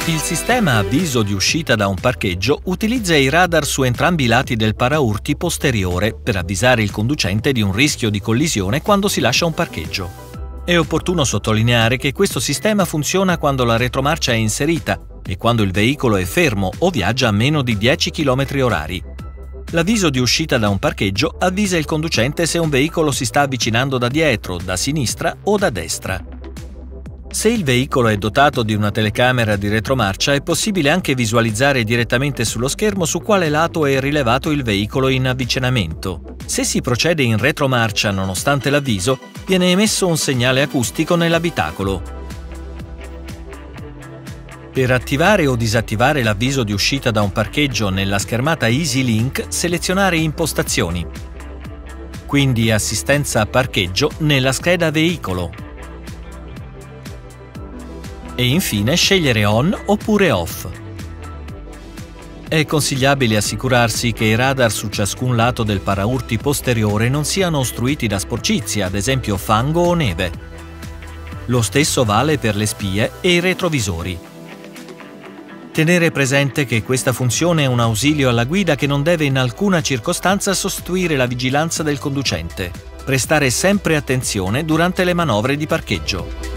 Il sistema avviso di uscita da un parcheggio utilizza i radar su entrambi i lati del paraurti posteriore per avvisare il conducente di un rischio di collisione quando si lascia un parcheggio. È opportuno sottolineare che questo sistema funziona quando la retromarcia è inserita e quando il veicolo è fermo o viaggia a meno di 10 km/h. L'avviso di uscita da un parcheggio avvisa il conducente se un veicolo si sta avvicinando da dietro, da sinistra o da destra. Se il veicolo è dotato di una telecamera di retromarcia, è possibile anche visualizzare direttamente sullo schermo su quale lato è rilevato il veicolo in avvicinamento. Se si procede in retromarcia nonostante l'avviso, viene emesso un segnale acustico nell'abitacolo. Per attivare o disattivare l'avviso di uscita da un parcheggio nella schermata EasyLink, selezionare Impostazioni. Quindi Assistenza a parcheggio nella scheda Veicolo. E infine scegliere On oppure Off. È consigliabile assicurarsi che i radar su ciascun lato del paraurti posteriore non siano ostruiti da sporcizia, ad esempio fango o neve. Lo stesso vale per le spie e i retrovisori. Tenere presente che questa funzione è un ausilio alla guida che non deve in alcuna circostanza sostituire la vigilanza del conducente. Prestare sempre attenzione durante le manovre di parcheggio.